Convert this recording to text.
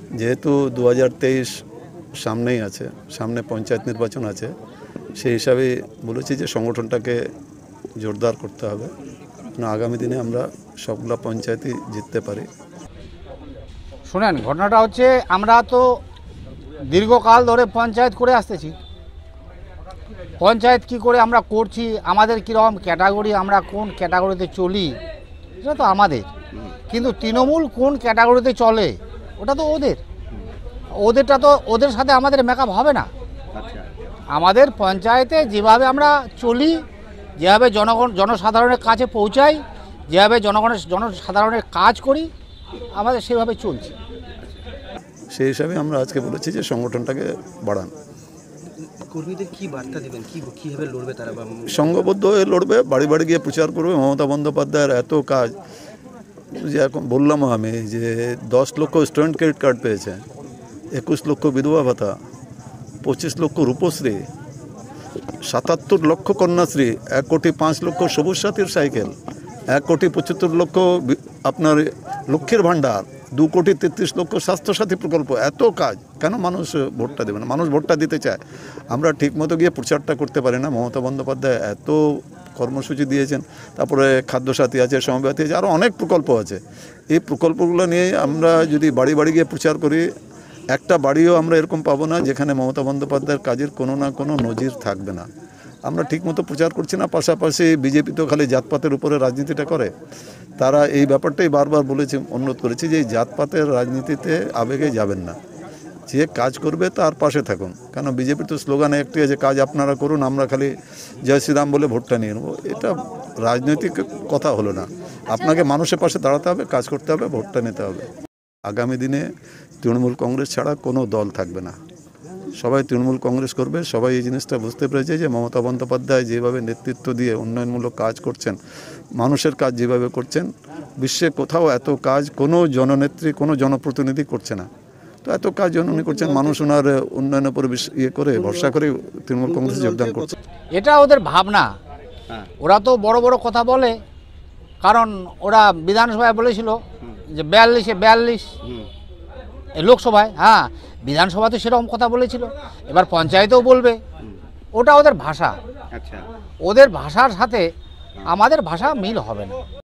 যেহেতু 2023 সামনেই আছে, সামনে পঞ্চায়েত নির্বাচন আছে, সেই হিসাবে বলেছি যে সংগঠনটাকে জোরদার করতে হবে, আগামী দিনে আমরা সবগুলা পঞ্চায়েতই জিততে পারি। শুনেন, ঘটনাটা হচ্ছে আমরা তো দীর্ঘকাল ধরে পঞ্চায়েত করে আসতেছি। পঞ্চায়েত কি করে আমরা করছি, আমাদের কীরকম ক্যাটাগরি, আমরা কোন ক্যাটাগরিতে চলি, সেটা তো আমাদের। কিন্তু তৃণমূল কোন ক্যাটাগরিতে চলে ওটা তো ওদেরটা তো ওদের সাথে আমাদের মেকআপ হবে না। আমাদের পঞ্চায়েতে যেভাবে আমরা চলি, যেভাবে জনসাধারণের কাছে পৌঁছাই, যেভাবে জনসাধারণের কাজ করি, আমাদের সেভাবে চলছে। সেই হিসাবে আমরা আজকে বলেছি যে সংগঠনটাকে বাড়ান। কর্মীদের কি বার্তা দেবেন, কীভাবে লড়বে তারা? সংঘবদ্ধ হয়ে লড়বে, বাড়ি বাড়ি গিয়ে প্রচার করবে। মমতা বন্দ্যোপাধ্যায়ের এত কাজ, যে এখন বললাম আমি যে 10 লক্ষ স্টুডেন্ট ক্রেডিট কার্ড পেয়েছে, 21 লক্ষ বিধবা ভাতা, 25 লক্ষ রূপশ্রী, 77 লক্ষ কন্যাশ্রী, 1,05,00,000 সবুজ সাথীর সাইকেল, 1,75,00,000 আপনার লক্ষ্মীর ভাণ্ডার, 2,33,00,000 স্বাস্থ্যসাথী প্রকল্প। এত কাজ, কেন মানুষ ভোটটা দেবে না? মানুষ ভোটটা দিতে চায়। আমরা ঠিকমতো গিয়ে প্রচারটা করতে পারি না। মমতা বন্দ্যোপাধ্যায় এত কর্মসূচি দিয়েছেন, তারপরে খাদ্যসাথী আছে, সমবাথী আছে, আরও অনেক প্রকল্প আছে। এই প্রকল্পগুলো নিয়ে আমরা যদি বাড়ি বাড়ি গিয়ে প্রচার করি, একটা বাড়িও আমরা এরকম পাবো না যেখানে মমতা বন্দ্যোপাধ্যায়ের কাজের কোনো না কোনো নজির থাকবে না। আমরা ঠিকমতো প্রচার করছি না। পাশাপাশি বিজেপি তো খালি জাতপাতের উপরে রাজনীতিটা করে। তারা এই ব্যাপারটাই বারবার বলেছে, অনুরোধ করেছি যে এই জাতপাতের রাজনীতিতে আবেগে যাবেন না, যে কাজ করবে তার পাশে থাকুন। কেন বিজেপির তো স্লোগানে একটি আছে, কাজ আপনারা করুন, আমরা খালি জয় শ্রীরাম বলে ভোটটা নিয়ে নেবো। এটা রাজনৈতিক কথা হলো না। আপনাকে মানুষের পাশে দাঁড়াতে হবে, কাজ করতে হবে, ভোটটা নিতে হবে। আগামী দিনে তৃণমূল কংগ্রেস ছাড়া কোনো দল থাকবে না। সবাই তৃণমূল কংগ্রেস করবে। সবাই এই জিনিসটা বুঝতে পেরেছে যে মমতা বন্দ্যোপাধ্যায় যেভাবে নেতৃত্ব দিয়ে উন্নয়নমূলক কাজ করছেন, মানুষের কাজ যেভাবে করছেন, বিশ্বে কোথাও এত কাজ কোনো জননেত্রী, কোনো জনপ্রতিনিধি করছে না। তো এত কাজ উনি করছেন, মানুষ ওনার উন্নয়নের উপর করে ভরসা করে তৃণমূল কংগ্রেসে যোগদান করছে। এটা ওদের ভাবনা। ওরা তো বড় বড় কথা বলে, কারণ ওরা বিধানসভায় বলেছিল যে 42 লোকসভায়, হ্যাঁ, বিধানসভা তো সেরকম কথা বলেছিল, এবার পঞ্চায়েতেও বলবে। ওটা ওদের ভাষা। ওদের ভাষার সাথে আমাদের ভাষা মিল হবে না।